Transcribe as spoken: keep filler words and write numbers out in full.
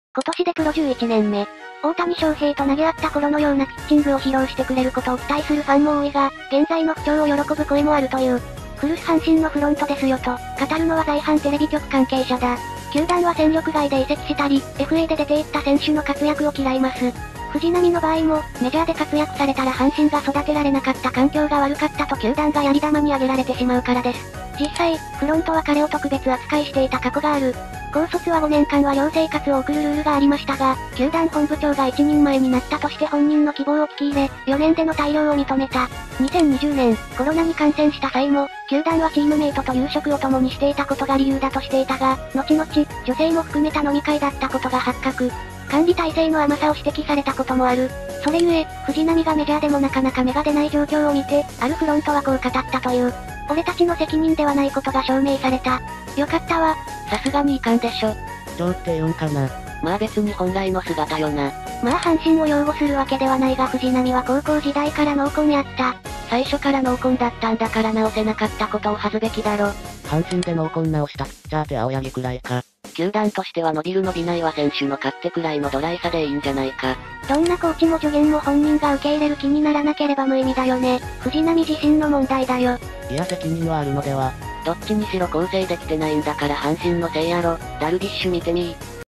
今年でプロじゅういちねんめ。大谷翔平と投げ合った頃のようなピッチングを披露してくれることを期待するファンも多いが、現在の不調を喜ぶ声もあるという。古巣阪神のフロントですよと、語るのは在阪テレビ局関係者だ。球団は戦力外で移籍したり、エフエー で出ていった選手の活躍を嫌います。藤浪の場合も、メジャーで活躍されたら阪神が育てられなかった環境が悪かったと球団がやり玉に挙げられてしまうからです。実際、フロントは彼を特別扱いしていた過去がある。高卒はごねんかんは寮生活を送るルールがありましたが、球団本部長が一人前になったとして本人の希望を聞き入れ、よねんでの退寮を認めた。にせんにじゅうねん、コロナに感染した際も、球団はチームメイトと夕食を共にしていたことが理由だとしていたが、後々、女性も含めた飲み会だったことが発覚。管理体制の甘さを指摘されたこともある。それゆえ、藤浪がメジャーでもなかなか芽が出ない状況を見て、あるフロントはこう語ったという。俺たちの責任ではないことが証明された。よかったわ。 さすがにいかんでしょ。 どうって言うんかな。 まあ別に本来の姿よな。 まあ阪神を擁護するわけではないが藤浪は高校時代から濃紺やった。 最初から濃紺だったんだから直せなかったことを恥ずべきだろ。 阪神で濃紺直したピッチャーって青柳くらいか。 球団としては伸びる伸びないは選手の勝手くらいのドライさでいいんじゃないか。 どんなコーチも助言も本人が受け入れる気にならなければ無意味だよね。藤浪自身の問題だよ。 いや責任はあるのでは。 どっちにしろ構成できてないんだから阪神のせいやろ。ダルビッシュ見てみー。